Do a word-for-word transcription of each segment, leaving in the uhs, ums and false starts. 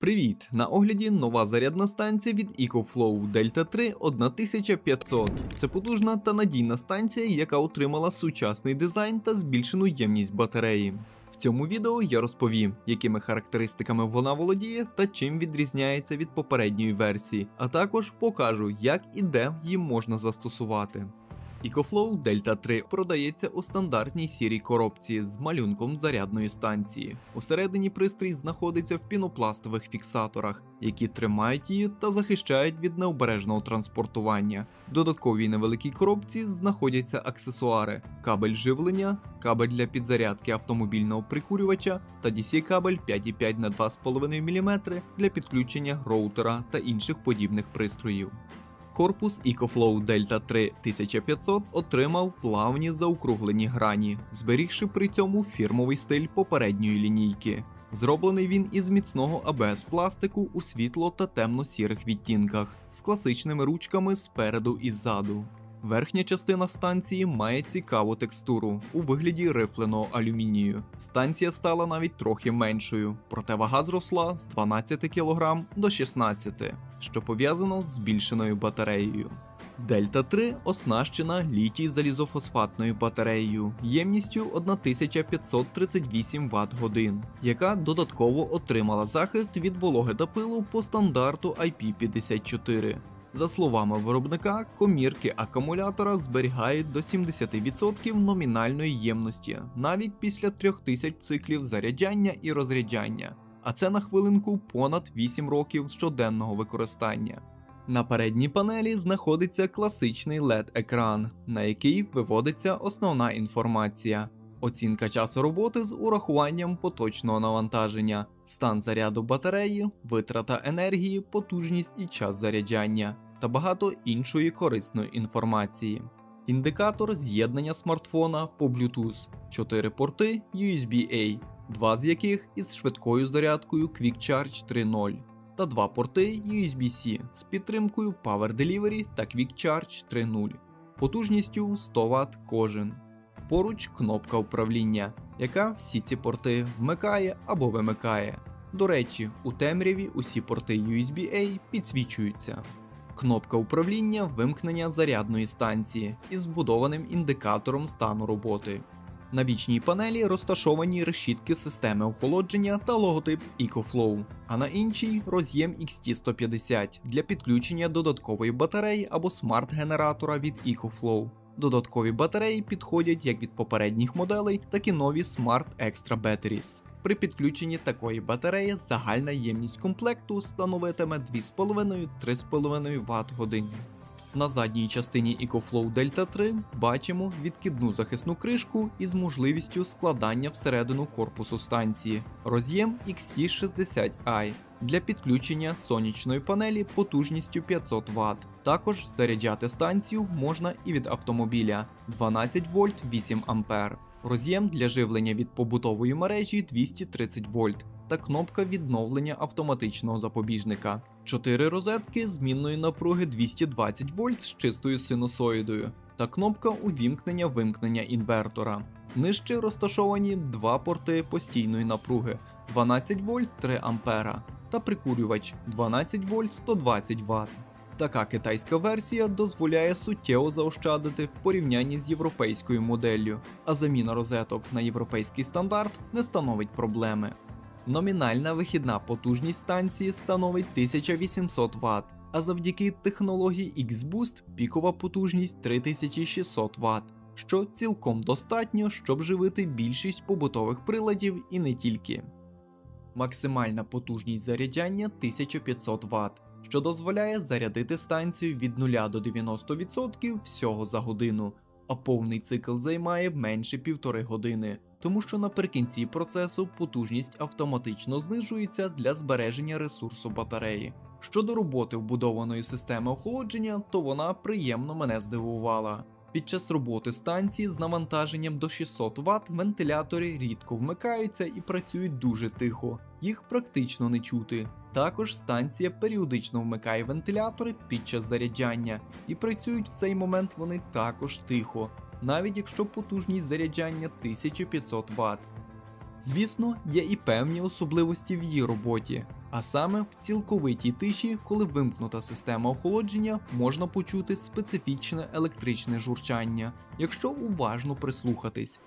Привіт! На огляді нова зарядна станція від EcoFlow Delta три тисяча п'ятсот. Це потужна та надійна станція, яка отримала сучасний дизайн та збільшену ємність батареї. В цьому відео я розповім, якими характеристиками вона володіє та чим відрізняється від попередньої версії, а також покажу, як і де її можна застосувати. EcoFlow Delta три продається у стандартній сірій коробці з малюнком зарядної станції. Усередині пристрій знаходиться в пінопластових фіксаторах, які тримають її та захищають від необережного транспортування. В додатковій невеликій коробці знаходяться аксесуари: кабель живлення, кабель для підзарядки автомобільного прикурювача та ді сі-кабель п'ять і п'ять на два з половиною міліметри для підключення роутера та інших подібних пристроїв. Корпус EcoFlow Delta три тисяча п'ятсот отримав плавні заокруглені грані, зберігши при цьому фірмовий стиль попередньої лінійки. Зроблений він із міцного а бе ес пластику у світло- та темно-сірих відтінках, з класичними ручками спереду і ззаду. Верхня частина станції має цікаву текстуру у вигляді рифленого алюмінію. Станція стала навіть трохи меншою, проте вага зросла з дванадцяти кілограм до шістнадцяти, що пов'язано з збільшеною батареєю. Delta три оснащена літій-залізофосфатною батареєю ємністю тисяча п'ятсот тридцять вісім ватт-годин, яка додатково отримала захист від вологи та пилу по стандарту ай пі п'ятдесят чотири. За словами виробника, комірки акумулятора зберігають до сімдесят відсотків номінальної ємності, навіть після трьох тисяч циклів заряджання і розряджання, а це на хвилинку понад вісім років щоденного використання. На передній панелі знаходиться класичний лед-екран, на який виводиться основна інформація. Оцінка часу роботи з урахуванням поточного навантаження, стан заряду батареї, витрата енергії, потужність і час заряджання та багато іншої корисної інформації. Індикатор з'єднання смартфона по Bluetooth, чотири порти ю ес бі-A, два з яких із швидкою зарядкою Quick Charge три нуль, та два порти ю ес бі-C з підтримкою Power Delivery та Quick Charge три нуль, потужністю сто ватт кожен. Поруч кнопка управління, яка всі ці порти вмикає або вимикає. До речі, у темряві усі порти ю ес бі-A підсвічуються. Кнопка управління вимкнення зарядної станції із вбудованим індикатором стану роботи. На бічній панелі розташовані решітки системи охолодження та логотип EcoFlow, а на іншій роз'єм ікс ті сто п'ятдесят для підключення додаткової батареї або смарт-генератора від EcoFlow. Додаткові батареї підходять як від попередніх моделей, так і нові Smart Extra Batteries. При підключенні такої батареї загальна ємність комплекту становитиме дві з половиною - три з половиною ватт-години. На задній частині EcoFlow Delta три бачимо відкидну захисну кришку із можливістю складання всередину корпусу станції, роз'єм ікс ті шістдесят ай для підключення сонячної панелі потужністю п'ятсот ватт. Також заряджати станцію можна і від автомобіля дванадцять вольт вісім ампер, роз'єм для живлення від побутової мережі двісті тридцять вольт та кнопка відновлення автоматичного запобіжника. Чотири розетки змінної напруги двісті двадцять вольт з чистою синусоїдою та кнопка увімкнення-вимкнення інвертора. Нижче розташовані два порти постійної напруги дванадцять вольт три ампера та прикурювач дванадцять вольт сто двадцять ватт. Така китайська версія дозволяє суттєво заощадити в порівнянні з європейською моделлю, а заміна розеток на європейський стандарт не становить проблеми. Номінальна вихідна потужність станції становить тисяча вісімсот ватт, а завдяки технології X-Boost пікова потужність три тисячі шістсот ватт, що цілком достатньо, щоб живити більшість побутових приладів і не тільки. Максимальна потужність заряджання тисяча п'ятсот ватт, що дозволяє зарядити станцію від нуля до дев'яноста відсотків всього за годину, а повний цикл займає менше півтори години, тому що наприкінці процесу потужність автоматично знижується для збереження ресурсу батареї. Щодо роботи вбудованої системи охолодження, то вона приємно мене здивувала. Під час роботи станції з навантаженням до шістсот ватт вентилятори рідко вмикаються і працюють дуже тихо, їх практично не чути. Також станція періодично вмикає вентилятори під час заряджання, і працюють в цей момент вони також тихо, навіть якщо потужність заряджання тисяча п'ятсот ватт. Звісно, є і певні особливості в її роботі. А саме в цілковитій тиші, коли вимкнута система охолодження, можна почути специфічне електричне журчання, якщо уважно прислухатись.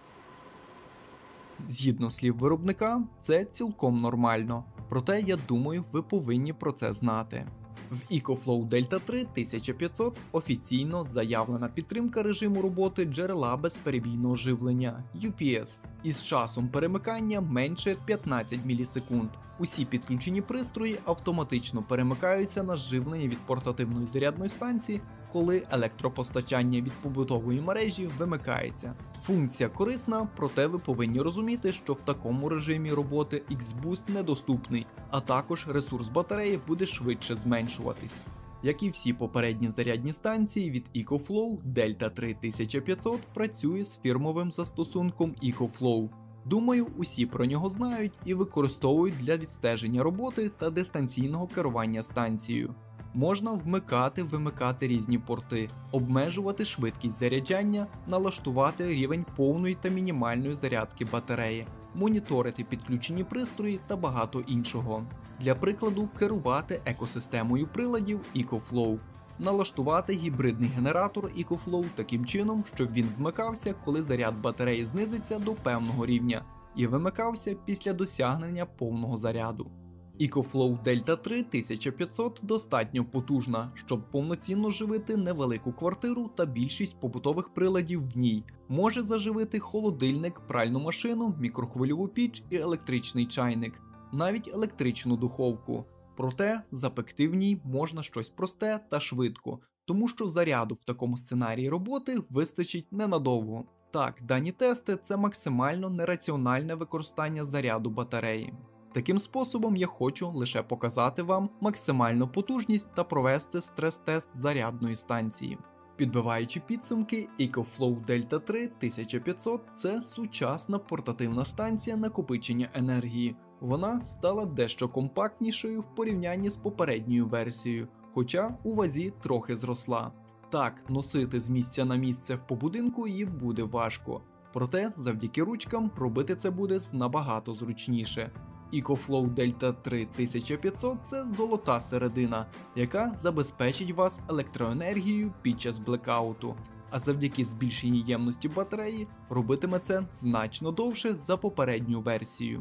Згідно слів виробника, це цілком нормально, проте я думаю, ви повинні про це знати. В EcoFlow Delta три тисяча п'ятсот офіційно заявлена підтримка режиму роботи джерела безперебійного живлення ю пі ес із часом перемикання менше п'ятнадцять мілісекунд. Усі підключені пристрої автоматично перемикаються на живлення від портативної зарядної станції, коли електропостачання від побутової мережі вимикається. Функція корисна, проте ви повинні розуміти, що в такому режимі роботи X-Boost недоступний, а також ресурс батареї буде швидше зменшуватись. Як і всі попередні зарядні станції від EcoFlow, Delta три тисяча п'ятсот працює з фірмовим застосунком EcoFlow. Думаю, усі про нього знають і використовують для відстеження роботи та дистанційного керування станцією. Можна вмикати-вимикати різні порти, обмежувати швидкість заряджання, налаштувати рівень повної та мінімальної зарядки батареї, моніторити підключені пристрої та багато іншого. Для прикладу, керувати екосистемою приладів EcoFlow. Налаштувати гібридний генератор EcoFlow таким чином, щоб він вмикався, коли заряд батареї знизиться до певного рівня, і вимикався після досягнення повного заряду. EcoFlow Delta три тисяча п'ятсот достатньо потужна, щоб повноцінно живити невелику квартиру та більшість побутових приладів в ній. Може заживити холодильник, пральну машину, мікрохвильову піч і електричний чайник, навіть електричну духовку. Проте запекти в ній можна щось просте та швидко, тому що заряду в такому сценарії роботи вистачить ненадовго. Так, дані тести – це максимально нераціональне використання заряду батареї. Таким способом я хочу лише показати вам максимальну потужність та провести стрес-тест зарядної станції. Підбиваючи підсумки, EcoFlow Delta три тисяча п'ятсот – це сучасна портативна станція накопичення енергії. Вона стала дещо компактнішою в порівнянні з попередньою версією, хоча у вазі трохи зросла. Так, носити з місця на місце в побудинку її буде важко, проте завдяки ручкам робити це буде набагато зручніше. EcoFlow Delta три тисяча п'ятсот – це золота середина, яка забезпечить вас електроенергією під час блекауту, а завдяки збільшеній ємності батареї робитиме це значно довше за попередню версію.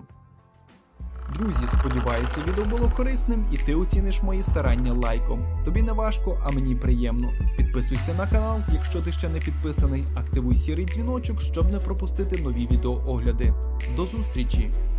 Друзі, сподіваюся, відео було корисним і ти оціниш мої старання лайком. Тобі не важко, а мені приємно. Підписуйся на канал, якщо ти ще не підписаний, активуй сірий дзвіночок, щоб не пропустити нові відеоогляди. До зустрічі!